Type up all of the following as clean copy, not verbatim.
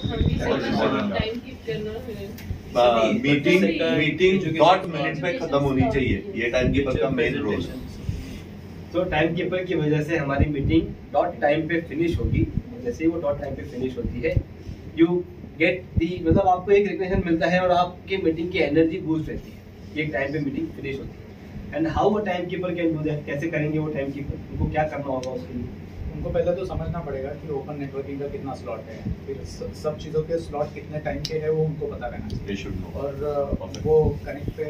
Meeting dot minute में खत्म होनी चाहिए, ये टाइम कीपर का मेन रोल है। तो टाइम कीपर की वजह से हमारी मीटिंग डॉट टाइम पे फिनिश होगी। जैसे ही वो डॉट टाइम पे फिनिश होती है, यू गेट दी, मतलब आपको एक रिकग्निशन मिलता है और आपकी मीटिंग की एनर्जी बूस्ट रहती है, एक टाइम पे मीटिंग फिनिश होती है। And how a time keeper can do that, कैसे करेंगे वो टाइम कीपर, उनको क्या करना होगा उसके लिए? उनको पहले तो समझना पड़ेगा कि ओपन नेटवर्किंग का कितना स्लॉट है, फिर सब चीज़ों के स्लॉट कितने टाइम के है वो उनको पता रहना चाहिए। और वो कनेक्ट पे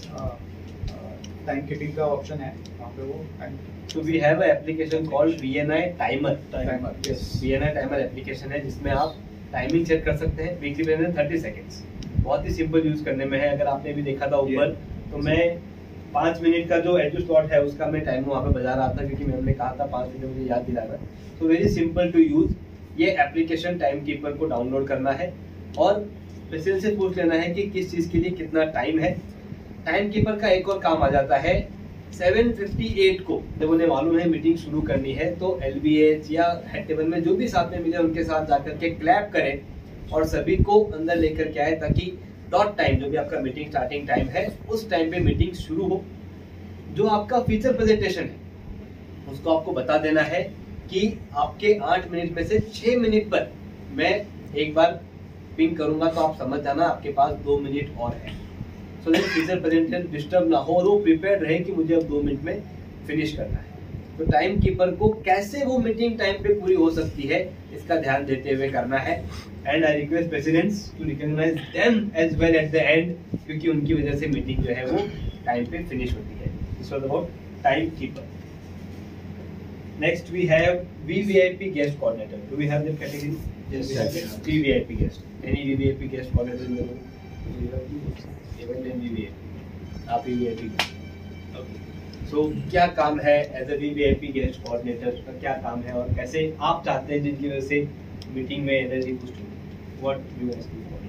टाइम कीपिंग का ऑप्शन है वहाँ पे वो time. So we have an application called VNI Timer. Yes. VNI Timer application है जिसमें आप टाइमिंग सेट कर सकते हैं। वीकली बेसिस 30 सेकंड्स, बहुत ही सिंपल यूज करने में है। अगर आपने भी देखा था ऊपर, तो मैं 5 मिनट का जो एडजस्ट स्लॉट है उसका मैं टाइम वहाँ पे बजा रहा था, क्योंकि मैम ने कहा था 5 मिनट मुझे याद दिलाना। तो वेरी सिंपल टू यूज ये एप्लीकेशन टाइम कीपर को डाउनलोड करना है और प्रेसिडेंट से पूछ लेना है कि किस चीज के लिए कितना टाइम है। टाइम कीपर का एक और काम आ जाता है, 7:58 को जब उन्हें मालूम है मीटिंग शुरू करनी है, तो LBH या हेड टेबल में जो भी साथ में मिले उनके साथ जाकर के क्लैप करें और सभी को अंदर लेकर के आए, ताकि डॉट टाइम जो भी आपका मीटिंग स्टार्टिंग टाइम है उस टाइम पे मीटिंग शुरू हो। जो आपका फीचर प्रेजेंटेशन है उसको आपको बता देना है कि आपके 8 मिनट में से 6 मिनट पर मैं एक बार पिंग करूंगा, तो आप समझ जाना आपके पास 2 मिनट और है। So that feature presentation disturb ना हो और वो प्रिपेयर्ड रहे कि मुझे अब 2 मिनट में फिनिश करना है। तो टाइम कीपर को कैसे वो मीटिंग टाइम पे पूरी हो सकती है इसका ध्यान देते हुए करना है। And I request presidents to recognize them as well at the end, क्योंकि उनकी वजह से मीटिंग जो है वो टाइम पे फिनिश होती है। This was about time keeper. Next we have VVIP guest coordinator. Do we have that category? Yes, VVIP guest. Any VVIP guest coordinator in the room? Event and VVIP, आप VVIP। Okay, so क्या काम है as a VVIP guest coordinator का, क्या काम है और कैसे आप चाहते हैं जिनकी वजह से मीटिंग में एनर्जी बूस्ट हो? What you ask for?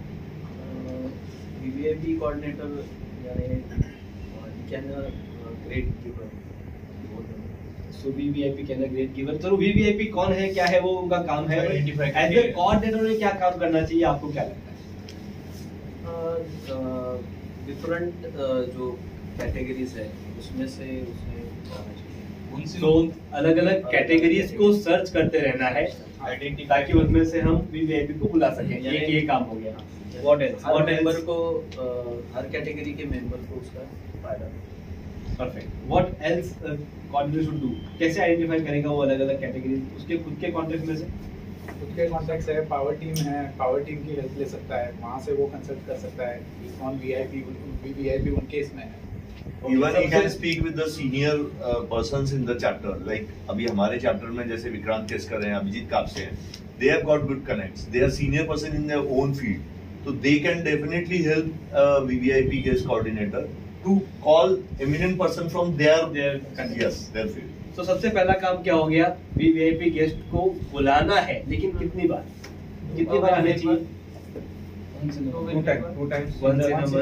VVIP coordinator यानी can great giver. So VVIP can a great giver. चलो VVIP कौन है, क्या है वो उनका काम है, एज अ कोऑर्डिनेटर में क्या काम करना चाहिए, आपको क्या लगता है? डिफरेंट जो कैटेगरीज है उसमें से उसे तो अलग अलग कैटेगरीज को सर्च करते रहना है ताकि उसमें से हम VVIP को बुला सकें। ये काम हो गया। What else? हर मेंबर को हर कैटेगरी के मेंबर को उसका फायदा। Perfect. What else coordinator should do? कैसे आइडेंटिफाई करेगा वो अलग अलग कैटेगरीज? उसके खुद के कॉन्टेक्ट में से, खुद के कॉन्टेक्ट है, पावर टीम है, पावर टीम की हेल्प ले सकता है, वहाँ से वो कंसल्ट कर सकता है कौन VVIP उनके इसमें है। Even he can speak with the senior persons in the chapter. Like अभी हमारे chapter में जैसे विक्रांत केसकर हैं, अभिजीत कापसे हैं, they have got good connects. They are senior person in their own field, so they can definitely help VVIP guest coordinator to call eminent person from their field. तो सबसे पहला काम क्या हो गया? VVIP गेस्ट को बुलाना है, लेकिन कितनी बार आने चाहिए? Two times in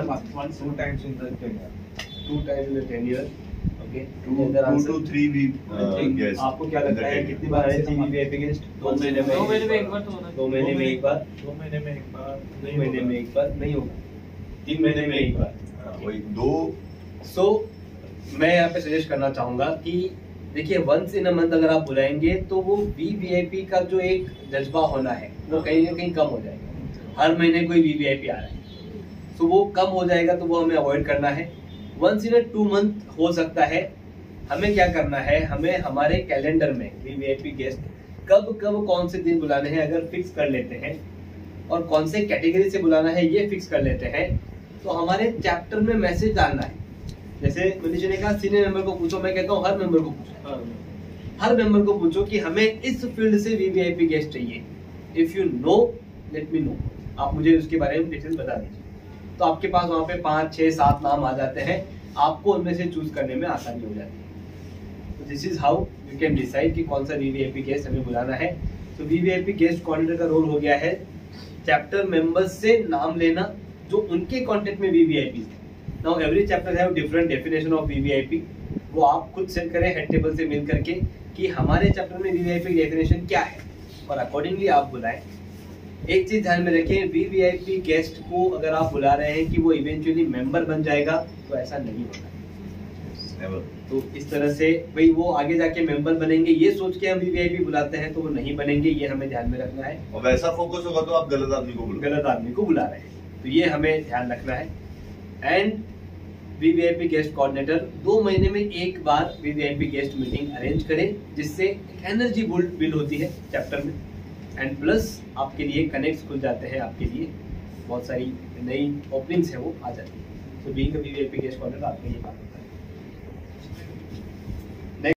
the tenure. 2 times in the tenure. Okay. 2 to 3 guests. आपको क्या लगता है कितनी बार आने चाहिए VVIP गेस्ट? 2 महीने में एक बार तो होना चाहिए। 2 महीने में एक बार? 2 महीने में एक बार? 2 महीने में एक बार नहीं होगा, 3 महीने में एक बार। वही 2। सो मैं यहाँ पे सजेस्ट करना चाहूंगा कि देखिए, वंस इन अ मंथ अगर आप बुलाएंगे तो वो VVIP का जो एक जज्बा होना है वो कहीं ना कहीं कम हो जाएगा। हर महीने कोई VVIP आ रहा है, तो वो कम हो जाएगा, तो वो हमें अवॉइड करना है। वंस इन अ 2 मंथ हो सकता है। हमें क्या करना है, हमें हमारे कैलेंडर में VVIP गेस्ट कब कौन से दिन बुलाने हैं अगर फिक्स कर लेते हैं, और कौन से कैटेगरी से बुलाना है ये फिक्स कर लेते हैं, तो हमारे चैप्टर में मैसेज डालना है। जैसे मनीष ने कहा सीनियर मेंबर को पूछो, मैं कहता हूँ हर मेंबर को पूछो, हर मेंबर को पूछो कि हमें इस फील्ड से VVIP गेस्ट चाहिए। If you know let me know, आप मुझे उसके बारे में डिटेल बता दीजिए। तो आपके पास वहाँ पे 5, 6, 7 नाम आ जाते हैं, आपको उनमें से चूज करने में आसानी हो जाती है। तो this is how you can decide कि कौन सा VVIP गेस्ट हमें बुलाना है। तो VVIP गेस्ट कोऑर्डिनेटर का रोल हो गया है चैप्टर मेंबर्स से नाम लेना जो उनके कॉन्टेक्ट में VVIP है। Now every chapter have different definition of VVIP, वो आप खुद सेट करें हेड टेबल से मिल करके कि हमारे चैप्टर में VVIP की डेफिनेशन क्या है, और अकॉर्डिंगली आप बुलाएं। एक चीज ध्यान में रखें, वीवीआईपी गेस्ट को अगर आप बुला रहे हैं कि वो इवेंचुअली मेंबर बन जाएगा, तो ऐसा नहीं होता है। तो इस तरह से भाई वो आगे जाके मेंबर बनेंगे ये सोच के हम वीवीआईपी बुलाते हैं तो वो नहीं बनेंगे, ये हमें ध्यान में रखना है। और वैसा फोकस होगा तो आप गलत आदमी को बुला रहे हैं, तो ये हमें ध्यान रखना है। एंड वीवीआईपी गेस्ट कोऑर्डिनेटर 2 महीने में एक बार वीवीआईपी गेस्ट मीटिंग अरेंज करें, जिससे एक एनर्जी बिल्ड होती है चैप्टर में, एंड प्लस आपके लिए कनेक्ट्स खुल जाते हैं, आपके लिए बहुत सारी नई ओपनिंग्स है वो आ जाती है। तो being a VVIP guest coordinator आपको ये बात होता है।